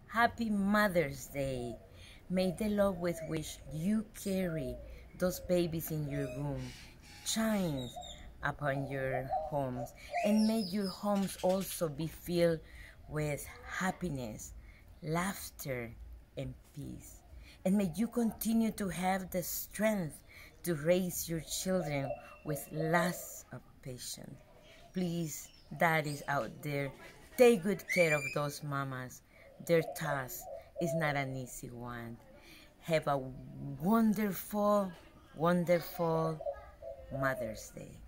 Happy Mother's Day. May the love with which you carry those babies in your womb shine upon your homes, and may your homes also be filled with happiness, laughter, and peace. And may you continue to have the strength to raise your children with lots of patience. Please, daddies out there, take good care of those mamas. Their task is not an easy one. Have a wonderful, wonderful Mother's Day.